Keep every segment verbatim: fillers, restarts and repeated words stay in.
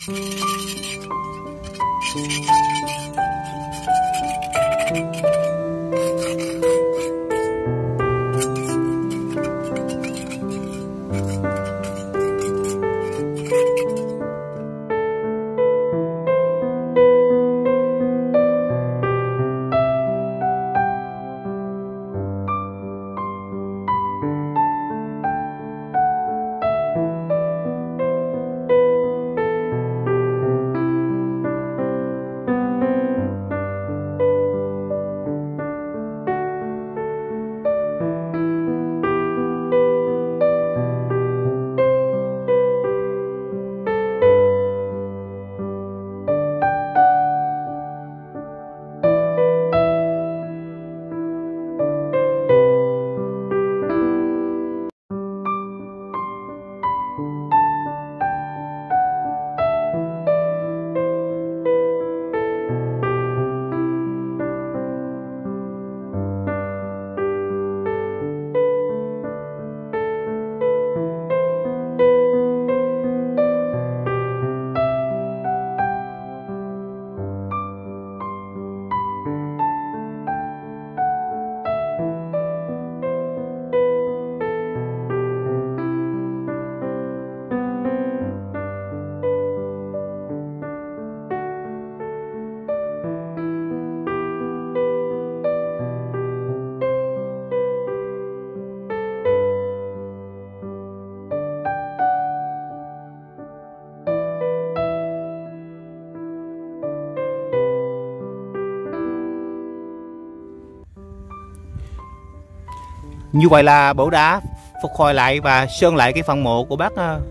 Như vậy là Bửu đã phục hồi lại và sơn lại cái phần mộ của bác uh,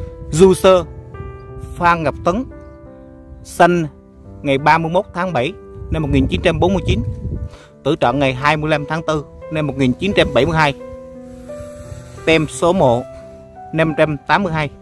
Du Sơ Phan Ngọc Tấn, sinh ngày ba mươi mốt tháng bảy năm một nghìn chín trăm bốn mươi chín, tử trận ngày hai mươi lăm tháng tư năm một nghìn chín trăm bảy mươi hai, tem số mộ năm trăm tám mươi hai.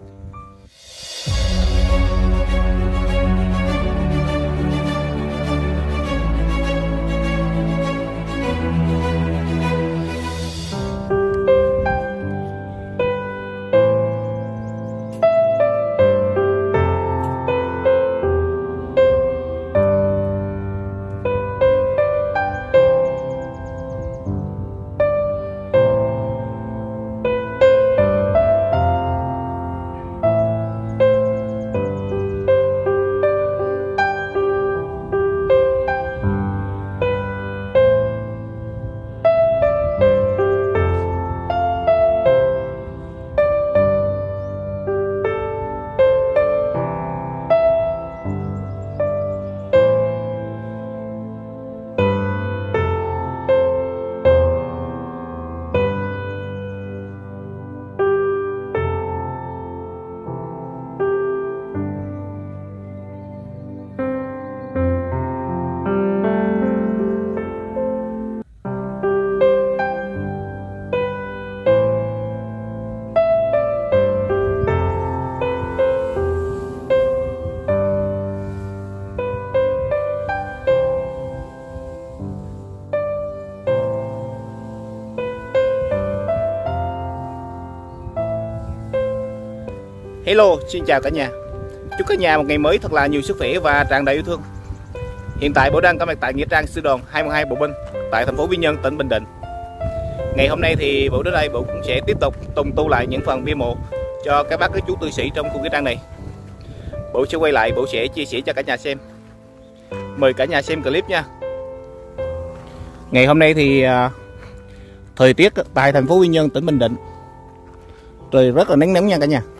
Hello, xin chào cả nhà. Chúc cả nhà một ngày mới thật là nhiều sức khỏe và tràn đầy yêu thương. Hiện tại Bửu đang có mặt tại nghĩa trang sư đoàn hai mươi hai Bộ binh tại thành phố Quy Nhơn, tỉnh Bình Định. Ngày hôm nay thì Bửu đến đây Bửu cũng sẽ tiếp tục tùng tu lại những phần bia mộ cho các bác các chú tư sĩ trong khu nghĩa trang này. Bửu sẽ quay lại, Bửu sẽ chia sẻ cho cả nhà xem. Mời cả nhà xem clip nha. Ngày hôm nay thì uh, thời tiết tại thành phố Quy Nhơn, tỉnh Bình Định trời rất là nắng nóng nha cả nhà.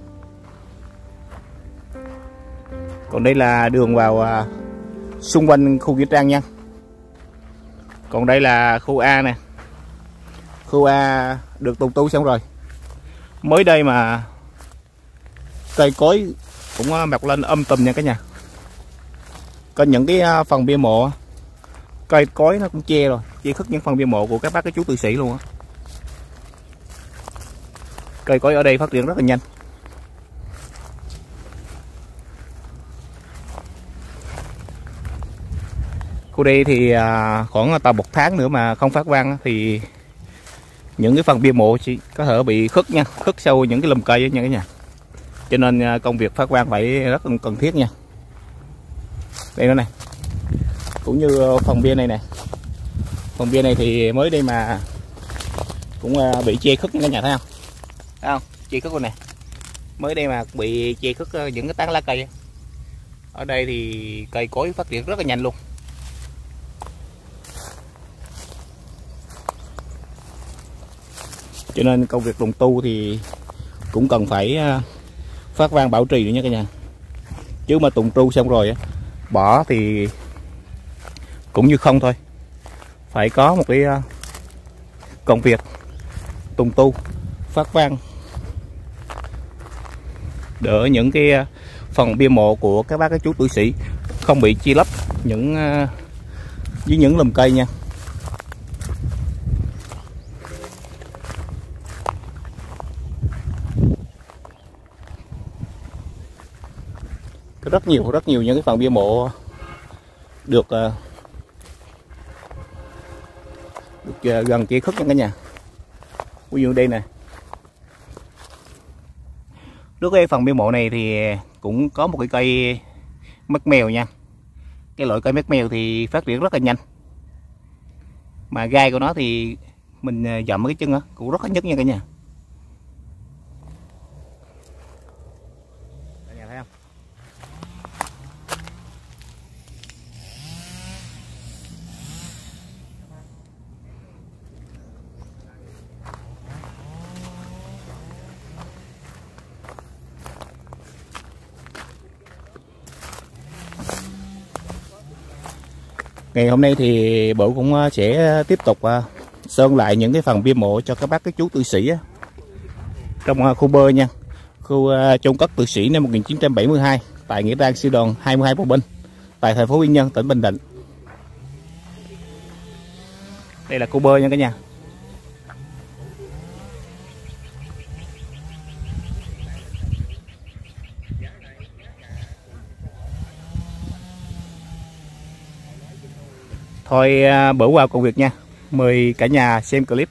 Còn đây là đường vào uh, xung quanh khu nghĩa trang nha. Còn đây là khu A nè. Khu A được tùng tu xong rồi. Mới đây mà cây cối cũng mọc lên âm tùm nha cả nhà. Có những cái phần bia mộ cây cối nó cũng che rồi, che khuất những phần bia mộ của các bác các chú tư sĩ luôn á. Cây cối ở đây phát triển rất là nhanh. Khu đây thì khoảng tầm một tháng nữa mà không phát quang thì những cái phần bia mộ chỉ có thể bị khuất nha, khuất sâu những cái lùm cây nha cả nhà. cho nên công việc phát quang phải rất cần thiết nha. Đây nữa này, cũng như phần bia này nè, phần bia này thì mới đây mà cũng bị che khuất nha cả nhà, thấy không? Thấy không? Che khuất luôn nè, mới đây mà bị che khuất những cái tán lá cây. Ở đây thì cây cối phát triển rất là nhanh luôn. Cho nên công việc trùng tu thì cũng cần phải phát vang bảo trì nữa nha cả nhà. Chứ mà trùng tu xong rồi bỏ thì cũng như không thôi. Phải có một cái công việc trùng tu phát vang, đỡ những cái phần bia mộ của các bác các chú tử sĩ không bị chia lấp những với những lùm cây nha. Có rất nhiều rất nhiều những cái phần bia mộ được được gần kia khất nha cả nhà. Ví dụ đây nè, trước cái phần bia mộ này thì cũng có một cái cây mắt mèo nha. Cái loại cây mắt mèo thì phát triển rất là nhanh, mà gai của nó thì mình dậm cái chân đó cũng rất là nhức nha cả nhà. Cả nhà thấy không? Ngày hôm nay thì bộ cũng sẽ tiếp tục sơn lại những cái phần bia mộ cho các bác các chú tử sĩ trong khu bơ nha, khu chôn cất tử sĩ năm một nghìn chín trăm bảy mươi hai tại nghĩa trang sư đoàn hai mươi hai Bộ Binh tại thành phố Quy Nhơn, tỉnh Bình Định. Đây là khu bơ nha cả nhà. Thôi bỏ qua công việc nha. Mời cả nhà xem clip.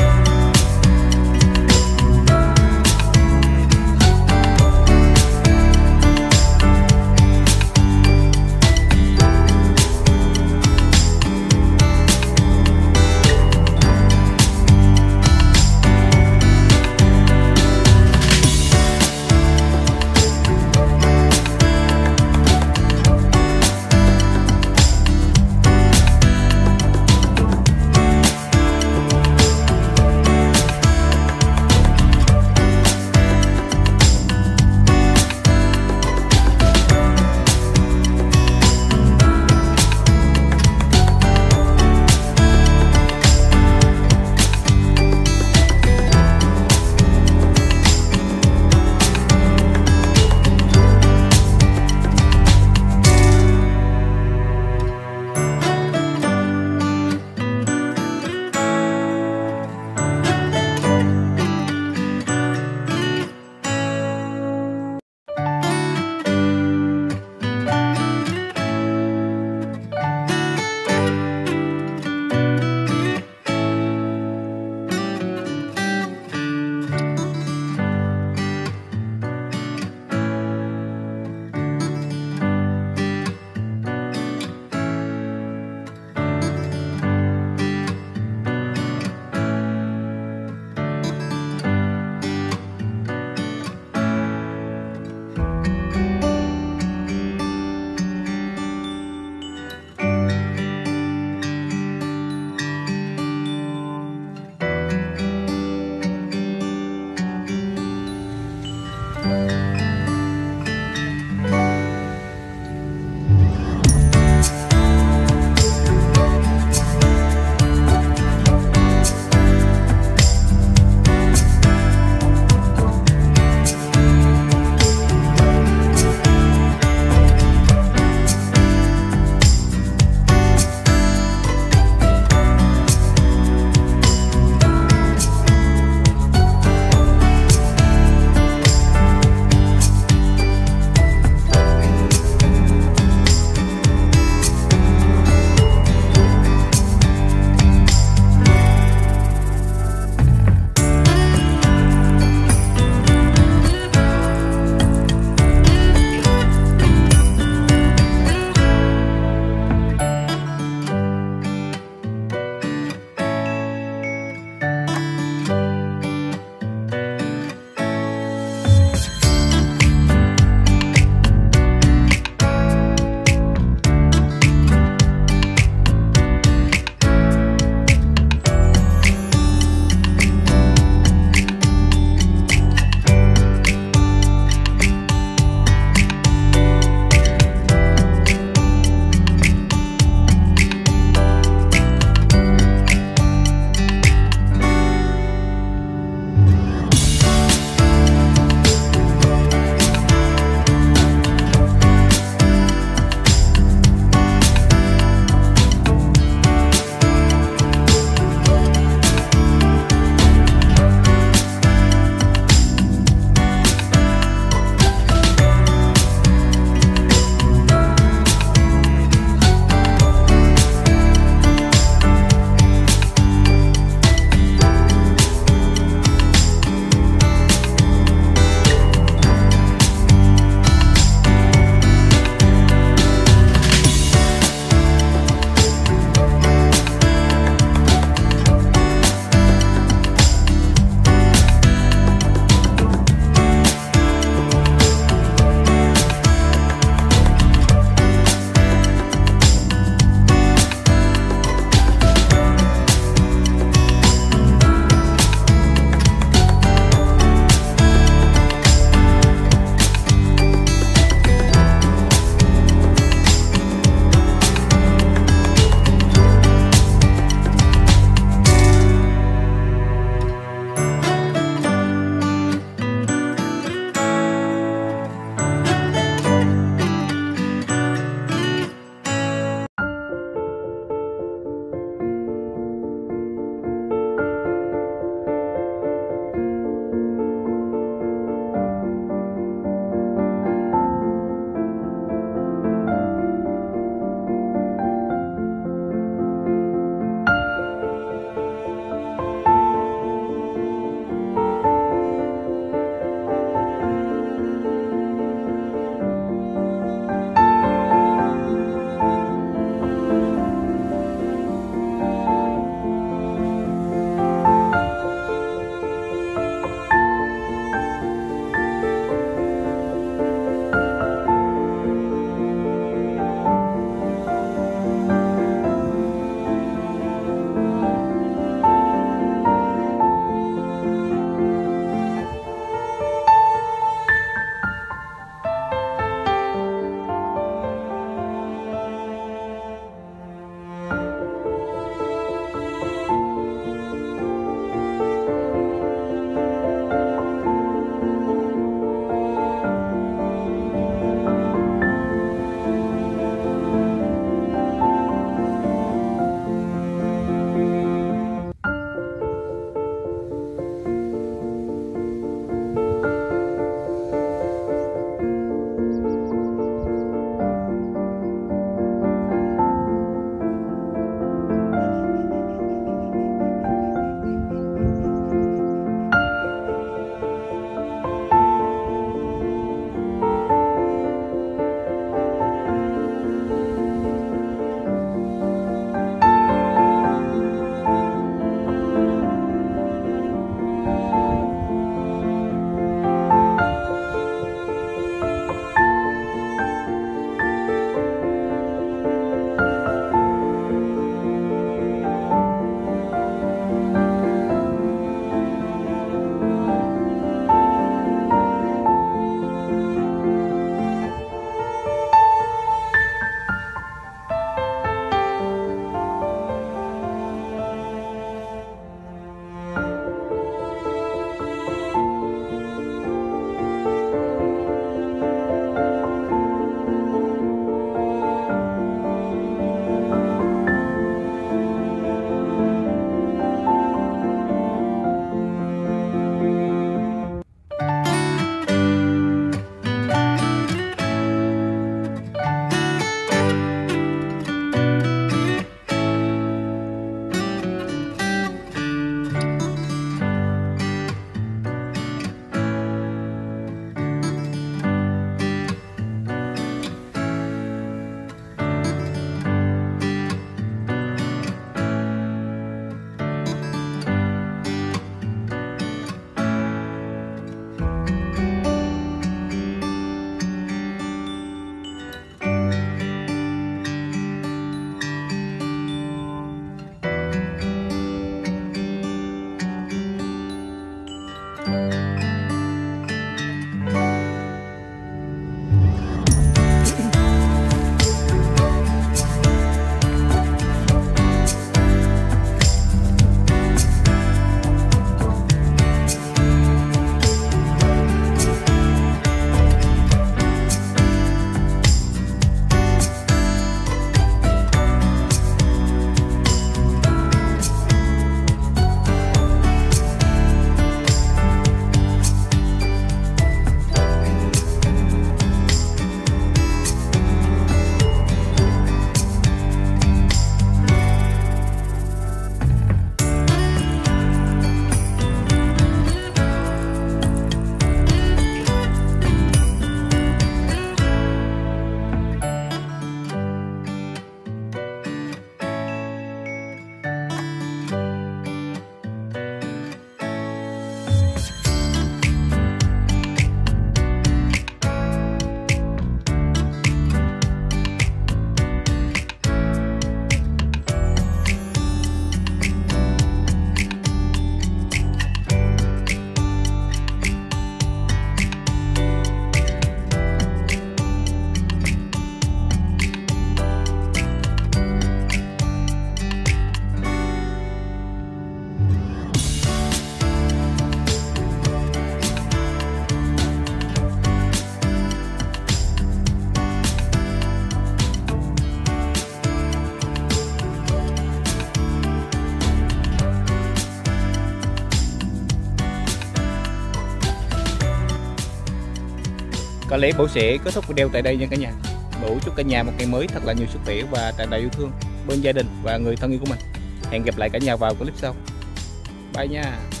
Có lẽ Bửu sẽ kết thúc video tại đây nha cả nhà. Bửu chúc cả nhà một ngày mới thật là nhiều sức khỏe và tràn đầy yêu thương bên gia đình và người thân yêu của mình. Hẹn gặp lại cả nhà vào clip sau. Bye nha.